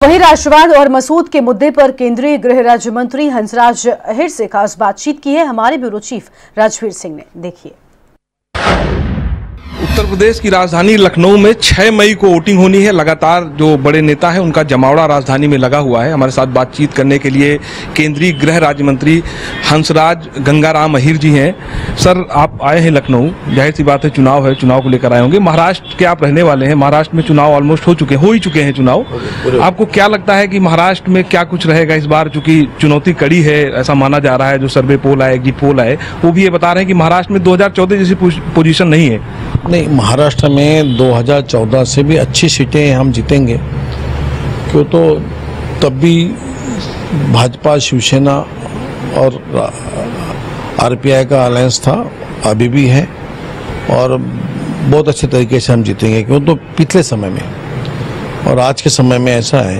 वहीं राष्ट्रवाद और मसूद के मुद्दे पर केंद्रीय गृह राज्य मंत्री हंसराज अहिर से खास बातचीत की है हमारे ब्यूरो चीफ राजवीर सिंह ने। देखिए। उत्तर प्रदेश की राजधानी लखनऊ में 6 मई को वोटिंग होनी है। लगातार जो बड़े नेता हैं उनका जमावड़ा राजधानी में लगा हुआ है। हमारे साथ बातचीत करने के लिए केंद्रीय गृह राज्य मंत्री हंसराज गंगाराम अहिर जी हैं। सर, आप आए हैं लखनऊ, जाहिर सी बात है चुनाव है, चुनाव को लेकर आए होंगे। महाराष्ट्र के आप रहने वाले हैं, महाराष्ट्र में चुनाव ऑलमोस्ट हो ही चुके हैं चुनाव। आपको क्या लगता है कि महाराष्ट्र में क्या कुछ रहेगा इस बार? चूंकि चुनौती कड़ी है ऐसा माना जा रहा है, जो सर्वे पोल आए, एग्जिट पोल आए, वो भी ये बता रहे हैं कि महाराष्ट्र में 2014 जैसी पोजीशन नहीं है। नहीं, महाराष्ट्र में 2014 से भी अच्छी सीटें हम जीतेंगे, क्यों तो तब भी भाजपा, शिवसेना और आरपीआई का अलायंस था, अभी भी है, और बहुत अच्छे तरीके से हम जीतेंगे। क्यों तो पिछले समय में और आज के समय में ऐसा है,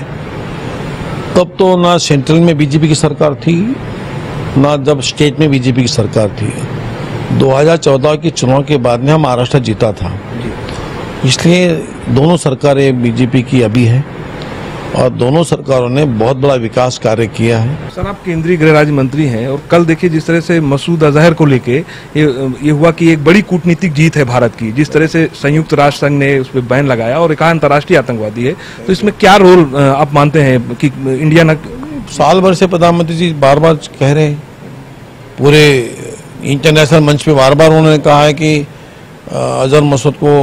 तब तो ना सेंट्रल में बीजेपी की सरकार थी, ना जब स्टेट में बीजेपी की सरकार थी। 2014 के चुनाव के बाद में हम महाराष्ट्र जीता था, इसलिए दोनों सरकारें बीजेपी की अभी है और दोनों सरकारों ने बहुत बड़ा विकास कार्य किया है। सर, आप केंद्रीय गृह राज्य मंत्री हैं और कल देखिए जिस तरह से मसूद अजहर को लेके ये हुआ कि एक बड़ी कूटनीतिक जीत है भारत की। जिस तरह से संयुक्त राष्ट्र संघ ने उस पर बैन लगाया और कहा अंतर्राष्ट्रीय आतंकवादी है, तो इसमें क्या रोल आप मानते हैं कि इंडिया न? साल भर से प्रधानमंत्री जी बार बार कह रहे हैं, पूरे इंटरनेशनल मंच पे बार बार उन्होंने कहा है कि अजहर मसूद को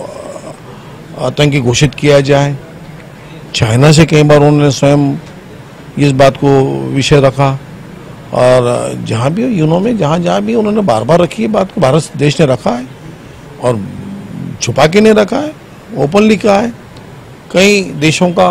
आतंकी घोषित किया जाए। चाइना से कई बार उन्होंने स्वयं इस बात को विषय रखा, और जहाँ भी यूनो जहाँ भी उन्होंने बार बार रखी है बात को, भारत देश ने रखा है और छुपा के नहीं रखा है, ओपनली कहा है। कई देशों का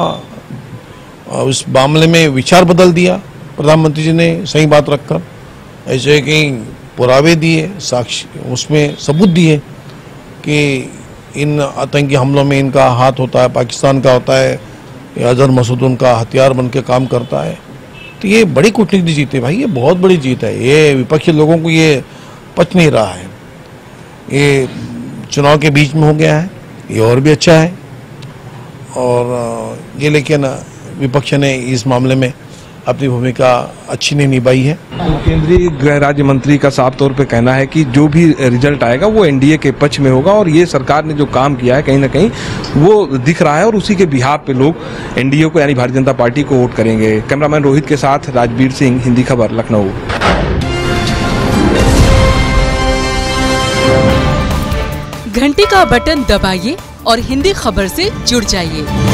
उस मामले में विचार बदल दिया प्रधानमंत्री जी ने, सही बात रखकर। ऐसे कई पुरावे दिए, साक्ष्य उसमें सबूत दिए कि इन आतंकी हमलों में इनका हाथ होता है, पाकिस्तान का होता है, अजहर मसूद उनका हथियार बन के काम करता है। तो ये बड़ी कूटनीतिक जीत है भाई, ये बहुत बड़ी जीत है। ये विपक्षी लोगों को ये पच नहीं रहा है, ये चुनाव के बीच में हो गया है, ये और भी अच्छा है। और ये लेकिन विपक्ष ने इस मामले में अपनी भूमिका अच्छी नहीं निभाई है। तो केंद्रीय गृह राज्य मंत्री का साफ तौर पे कहना है कि जो भी रिजल्ट आएगा वो एनडीए के पक्ष में होगा, और ये सरकार ने जो काम किया है कहीं ना कहीं वो दिख रहा है, और उसी के बिहाफ पे लोग एनडीए को यानी भारतीय जनता पार्टी को वोट करेंगे। कैमरामैन रोहित के साथ राजवीर सिंह, हिंदी खबर, लखनऊ। घंटी का बटन दबाइए और हिंदी खबर से जुड़ जाइए।